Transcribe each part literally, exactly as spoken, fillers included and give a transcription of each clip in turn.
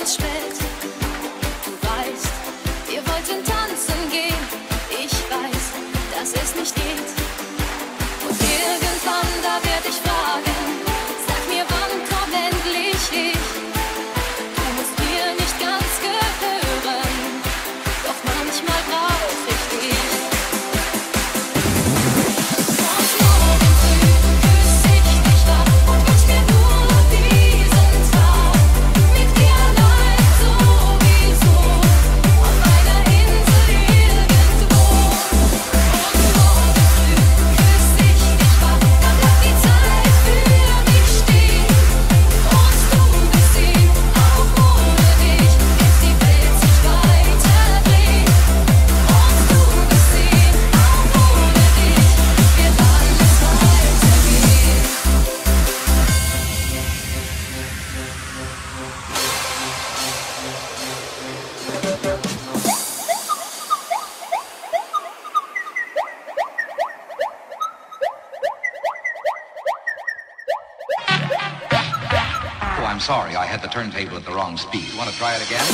es spät. Du weißt, wir wollten tanzen gehen. Ich weiß, dass es nicht geht. Und irgendwann, da werd ich fragen, sag mir, wann kommt endlich ich? Du musst mir nicht ganz gehören, doch manchmal brauch ich dich. Oh, I'm sorry, I had the turntable at the wrong speed. Want to try it again?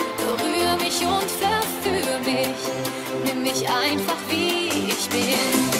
Und verführ mich, nimm mich einfach wie ich bin.